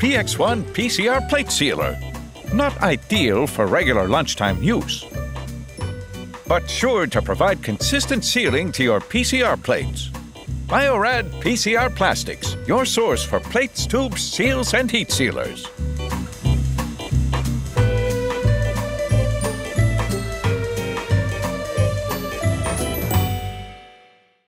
PX1 PCR plate sealer. Not ideal for regular lunchtime use, but sure to provide consistent sealing to your PCR plates. Bio-Rad PCR Plastics, your source for plates, tubes, seals, and heat sealers.